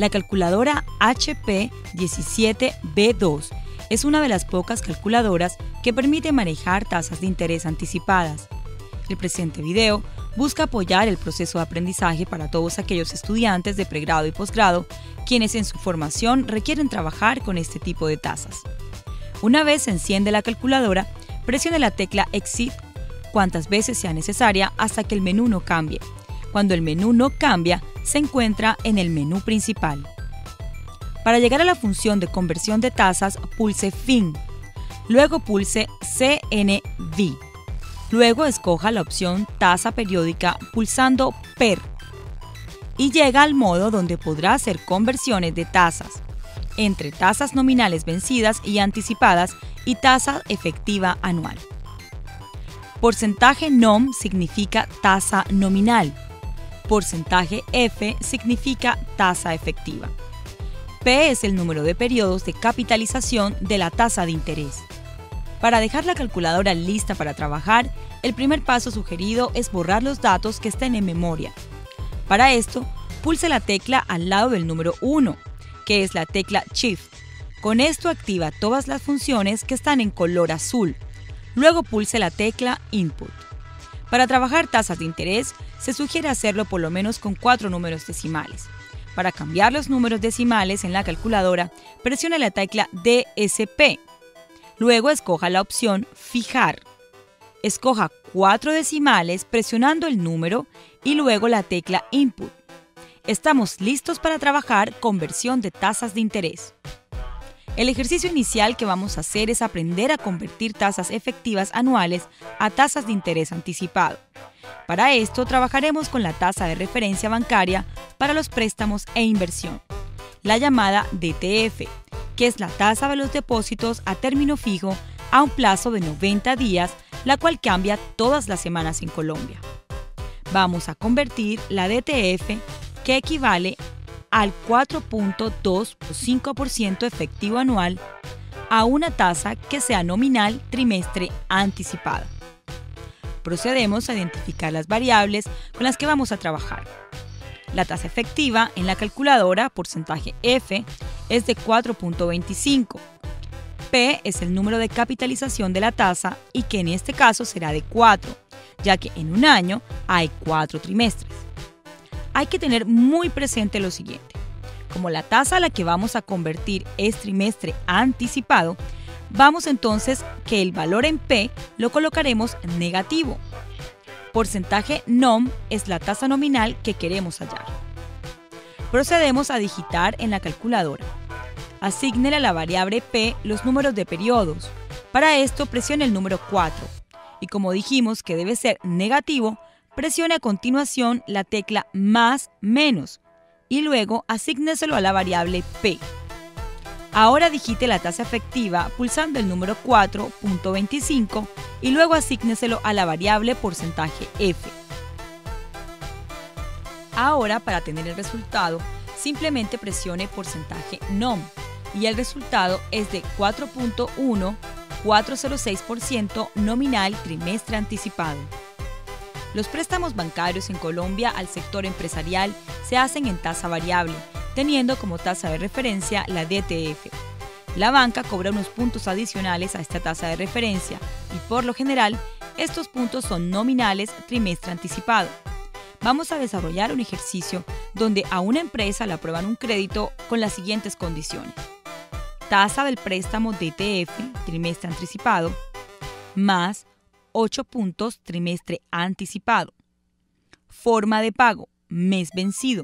La calculadora HP 17B2 es una de las pocas calculadoras que permite manejar tasas de interés anticipadas. El presente video busca apoyar el proceso de aprendizaje para todos aquellos estudiantes de pregrado y posgrado quienes en su formación requieren trabajar con este tipo de tasas. Una vez se enciende la calculadora, presione la tecla Exit cuantas veces sea necesaria hasta que el menú no cambie. Cuando el menú no cambia, se encuentra en el menú principal. Para llegar a la función de conversión de tasas, pulse Fin. Luego pulse CNV. Luego escoja la opción Tasa periódica pulsando PER. Y llega al modo donde podrá hacer conversiones de tasas entre tasas nominales vencidas y anticipadas y tasa efectiva anual. Porcentaje NOM significa tasa nominal. Porcentaje F significa tasa efectiva. P es el número de periodos de capitalización de la tasa de interés. Para dejar la calculadora lista para trabajar, el primer paso sugerido es borrar los datos que estén en memoria. Para esto, pulse la tecla al lado del número 1, que es la tecla Shift. Con esto activa todas las funciones que están en color azul. Luego pulse la tecla Input. Para trabajar tasas de interés, se sugiere hacerlo por lo menos con 4 números decimales. Para cambiar los números decimales en la calculadora, presione la tecla DSP. Luego escoja la opción Fijar. Escoja 4 decimales presionando el número y luego la tecla Input. Estamos listos para trabajar conversión de tasas de interés. El ejercicio inicial que vamos a hacer es aprender a convertir tasas efectivas anuales a tasas de interés anticipado. Para esto trabajaremos con la tasa de referencia bancaria para los préstamos e inversión, la llamada DTF, que es la tasa de los depósitos a término fijo a un plazo de 90 días, la cual cambia todas las semanas en Colombia. Vamos a convertir la DTF, que equivale al 4.25% efectivo anual, a una tasa que sea nominal trimestre anticipada. Procedemos a identificar las variables con las que vamos a trabajar. La tasa efectiva en la calculadora, porcentaje F, es de 4.25. P es el número de capitalización de la tasa y que en este caso será de 4, ya que en un año hay 4 trimestres. Hay que tener muy presente lo siguiente. Como la tasa a la que vamos a convertir es trimestre anticipado, vamos entonces que el valor en P lo colocaremos negativo. Porcentaje NOM es la tasa nominal que queremos hallar. Procedemos a digitar en la calculadora. Asígnele a la variable P los números de periodos. Para esto presione el número 4. Y como dijimos que debe ser negativo, presione a continuación la tecla más menos y luego asígneselo a la variable P. Ahora digite la tasa efectiva pulsando el número 4.25 y luego asígneselo a la variable porcentaje F. Ahora, para tener el resultado, simplemente presione porcentaje NOM y el resultado es de 4.1406% nominal trimestre anticipado. Los préstamos bancarios en Colombia al sector empresarial se hacen en tasa variable, teniendo como tasa de referencia la DTF. La banca cobra unos puntos adicionales a esta tasa de referencia y por lo general, estos puntos son nominales trimestre anticipado. Vamos a desarrollar un ejercicio donde a una empresa le aprueban un crédito con las siguientes condiciones. Tasa del préstamo DTF, trimestre anticipado, más 8 puntos trimestre anticipado. Forma de pago, mes vencido.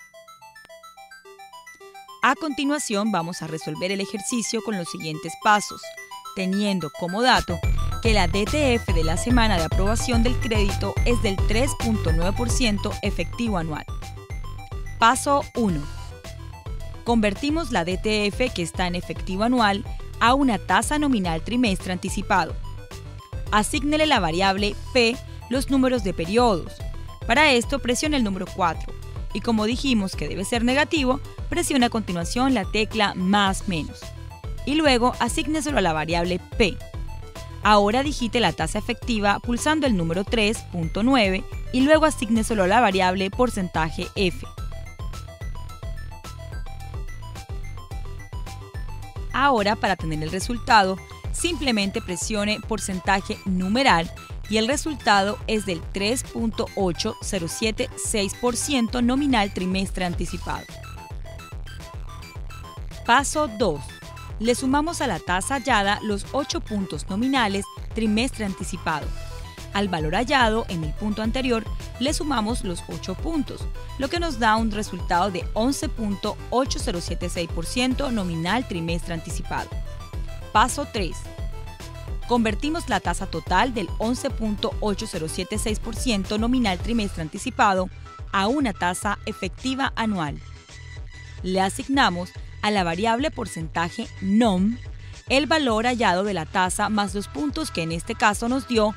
A continuación vamos a resolver el ejercicio con los siguientes pasos, teniendo como dato que la DTF de la semana de aprobación del crédito es del 3.9% efectivo anual. Paso 1. Convertimos la DTF que está en efectivo anual a una tasa nominal trimestre anticipado. Asígnele la variable P los números de periodos. Para esto presione el número 4 y como dijimos que debe ser negativo, presione a continuación la tecla más menos y luego asígneselo a la variable P. Ahora digite la tasa efectiva pulsando el número 3.9 y luego asígneselo a la variable porcentaje F. Ahora, para tener el resultado, simplemente presione porcentaje numeral y el resultado es del 3.8076% nominal trimestre anticipado. Paso 2. Le sumamos a la tasa hallada los 8 puntos nominales trimestre anticipado. Al valor hallado en el punto anterior, le sumamos los 8 puntos, lo que nos da un resultado de 11.8076% nominal trimestre anticipado. Paso 3. Convertimos la tasa total del 11.8076% nominal trimestre anticipado a una tasa efectiva anual. Le asignamos a la variable porcentaje NOM el valor hallado de la tasa más los puntos que en este caso nos dio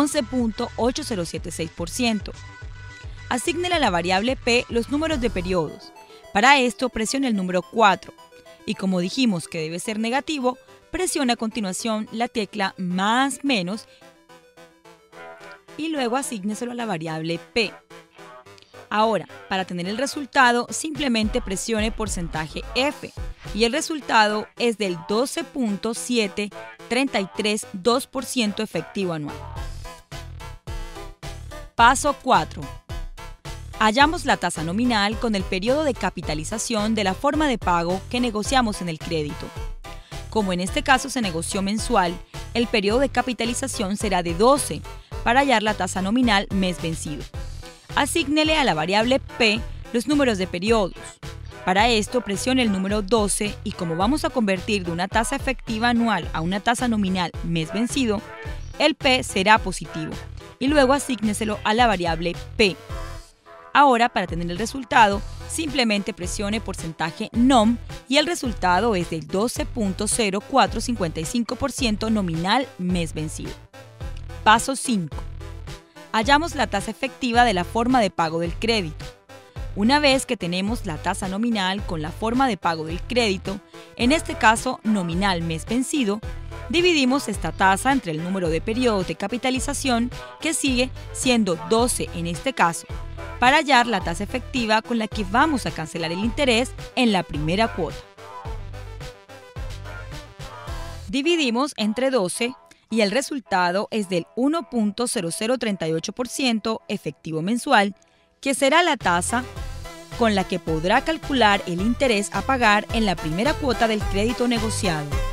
11.8076%. Asígnele a la variable P los números de periodos. Para esto presione el número 4 y como dijimos que debe ser negativo, presione a continuación la tecla más menos y luego asígneselo a la variable P. Ahora, para tener el resultado, simplemente presione porcentaje F y el resultado es del 12.7332% efectivo anual. Paso 4. Hallamos la tasa nominal con el periodo de capitalización de la forma de pago que negociamos en el crédito. Como en este caso se negoció mensual, el periodo de capitalización será de 12 para hallar la tasa nominal mes vencido. Asígnele a la variable P los números de periodos. Para esto presione el número 12 y como vamos a convertir de una tasa efectiva anual a una tasa nominal mes vencido, el P será positivo y luego asígneselo a la variable P. Ahora, para tener el resultado, simplemente presione porcentaje NOM y el resultado es del 12.0455% nominal mes vencido. Paso 5. Hallamos la tasa efectiva de la forma de pago del crédito. Una vez que tenemos la tasa nominal con la forma de pago del crédito, en este caso nominal mes vencido, dividimos esta tasa entre el número de periodos de capitalización, que sigue siendo 12 en este caso, para hallar la tasa efectiva con la que vamos a cancelar el interés en la primera cuota. Dividimos entre 12 y el resultado es del 1.0038% efectivo mensual, que será la tasa con la que podrá calcular el interés a pagar en la primera cuota del crédito negociado.